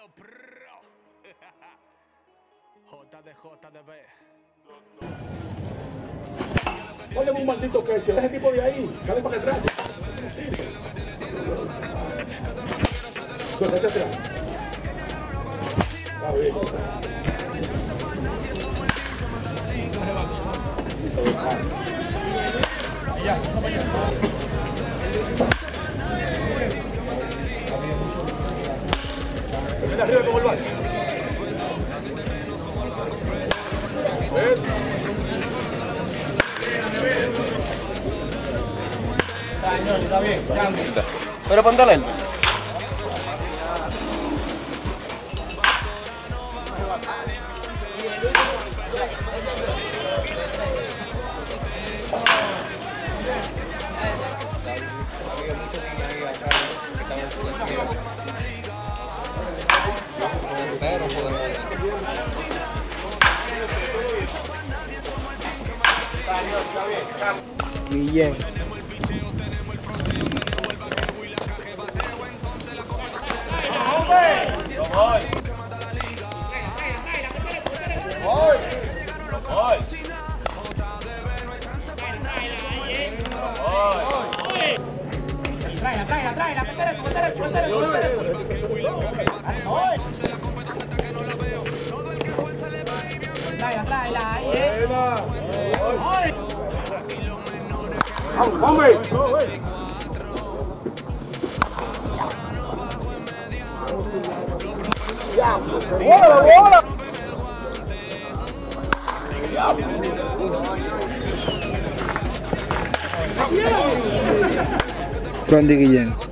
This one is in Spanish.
Póngame un maldito queche, deja ese tipo de ahí, sale para atrás. Suéltate atrás. Está bien. Ya, ven arriba como el base. Está bien, pero ponte alerta. Guillén. ¡Hombre! ¡Bola, bola! Randy Guillén.